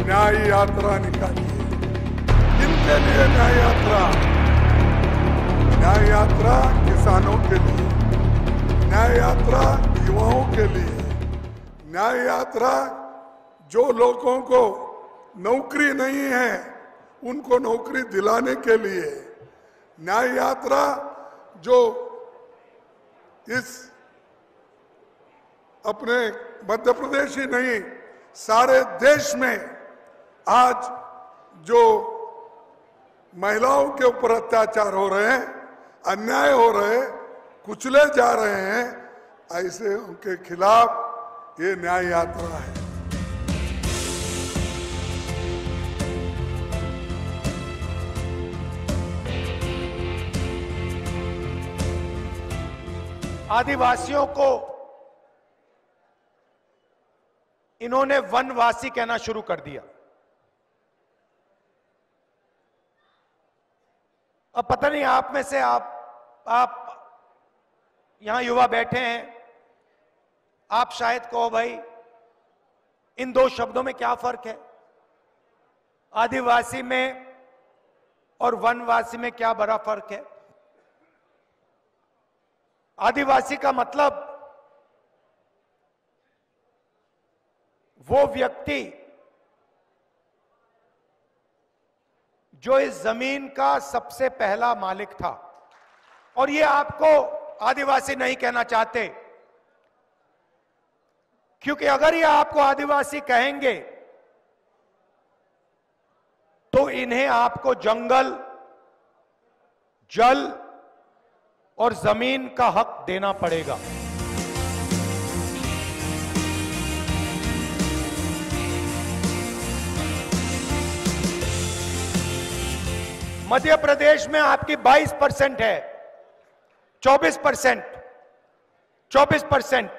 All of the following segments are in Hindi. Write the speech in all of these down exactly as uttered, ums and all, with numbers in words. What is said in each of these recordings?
न्याय यात्रा निकाली है। किनके लिए न्याय यात्रा? न्याय यात्रा किसानों के लिए, न्याय यात्रा युवाओं के लिए, न्याय यात्रा जो लोगों को नौकरी नहीं है उनको नौकरी दिलाने के लिए, न्याय यात्रा जो इस अपने मध्य प्रदेश ही नहीं सारे देश में आज जो महिलाओं के ऊपर अत्याचार हो रहे हैं, अन्याय हो रहे हैं, कुचले जा रहे हैं, ऐसे उनके खिलाफ ये न्याय यात्रा है। आदिवासियों को इन्होंने वनवासी कहना शुरू कर दिया। अब पता नहीं आप में से आप आप यहां युवा बैठे हैं, आप शायद कहो भाई इन दो शब्दों में क्या फर्क है, आदिवासी में और वनवासी में क्या बड़ा फर्क है। आदिवासी का मतलब वो व्यक्ति जो इस जमीन का सबसे पहला मालिक था, और ये आपको आदिवासी नहीं कहना चाहते, क्योंकि अगर ये आपको आदिवासी कहेंगे तो इन्हें आपको जंगल, जल और जमीन का हक देना पड़ेगा। मध्य प्रदेश में आपकी बाईस परसेंट है, चौबीस परसेंट, चौबीस परसेंट,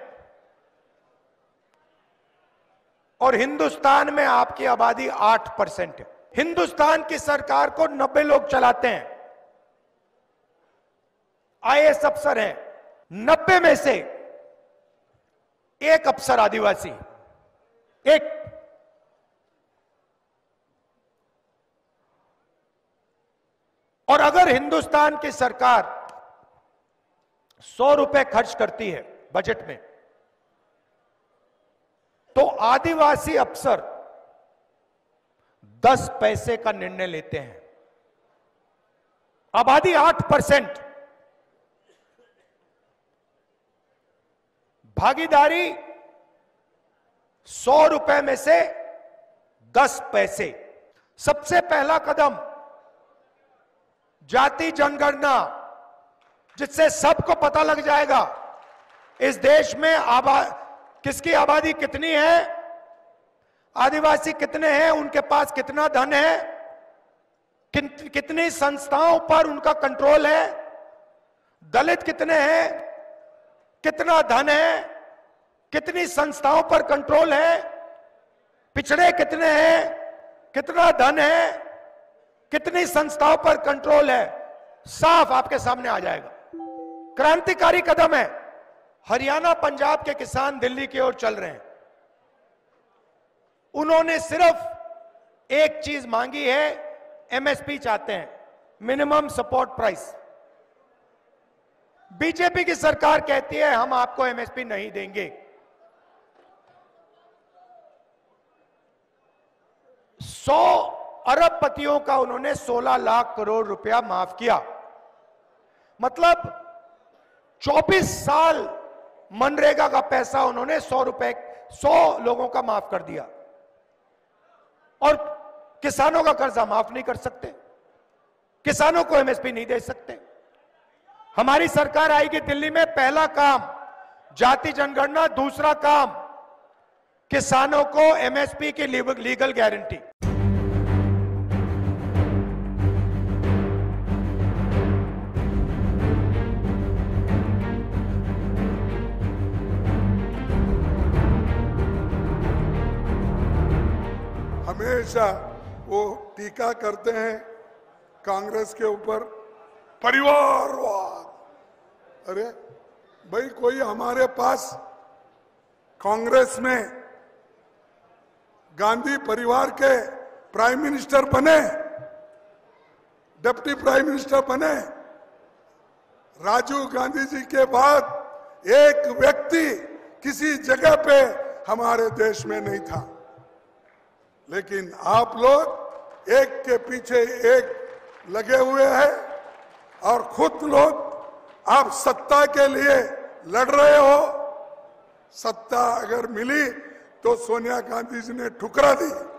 और हिंदुस्तान में आपकी आबादी आठ परसेंट है। हिंदुस्तान की सरकार को नब्बे लोग चलाते हैं, आई ए एस अफसर हैं, नब्बे में से एक अफसर आदिवासी, एक। और अगर हिंदुस्तान की सरकार सौ रुपए खर्च करती है बजट में, तो आदिवासी अफसर दस पैसे का निर्णय लेते हैं। आबादी आठ परसेंट, भागीदारी सौ रुपए में से दस पैसे। सबसे पहला कदम जाति जनगणना, जिससे सबको पता लग जाएगा इस देश में आबा किसकी आबादी कितनी है, आदिवासी कितने हैं, उनके पास कितना धन है, कि, कितनी संस्थाओं पर उनका कंट्रोल है, दलित कितने हैं, कितना धन है, कितनी संस्थाओं पर कंट्रोल है, पिछड़े कितने हैं, कितना धन है, कितनी संस्थाओं पर कंट्रोल है, साफ आपके सामने आ जाएगा। क्रांतिकारी कदम है। हरियाणा पंजाब के किसान दिल्ली की ओर चल रहे हैं, उन्होंने सिर्फ एक चीज मांगी है, एम एस पी चाहते हैं, मिनिमम सपोर्ट प्राइस। बीजेपी की सरकार कहती है हम आपको एम एस पी नहीं देंगे। सौ अरबपतियों का उन्होंने सोलह लाख करोड़ रुपया माफ किया, मतलब चौबीस साल मनरेगा का पैसा उन्होंने सौ रुपए सौ लोगों का माफ कर दिया। और किसानों का कर्जा माफ नहीं कर सकते, किसानों को एम एस पी नहीं दे सकते। हमारी सरकार आएगी दिल्ली में, पहला काम जाति जनगणना, दूसरा काम किसानों को एम एस पी की लीगल गारंटी। हमेशा वो टीका करते हैं कांग्रेस के ऊपर, परिवारवाद। अरे भाई, कोई हमारे पास कांग्रेस में गांधी परिवार के प्राइम मिनिस्टर बने, डिप्टी प्राइम मिनिस्टर बने। राजीव गांधी जी के बाद एक व्यक्ति किसी जगह पे हमारे देश में नहीं था, लेकिन आप लोग एक के पीछे एक लगे हुए हैं और खुद लोग आप सत्ता के लिए लड़ रहे हो। सत्ता अगर मिली तो सोनिया गांधी जी ने ठुकरा दी।